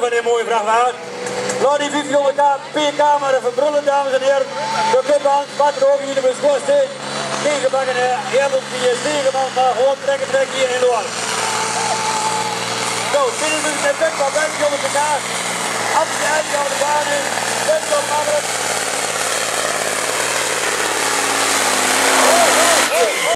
van die mooie vrachtwagen. Laat die 500 pk maar even brullen, dames en heren. De clubhand, wat er ook hier in de schoorsteen. Tegenbakken, Herbert die tegenman, maar gewoon trekken hier in Loire. Zo, binnen nu met Bek van 500 pk. Absoluut aan de baan in. Bek van Mammeren.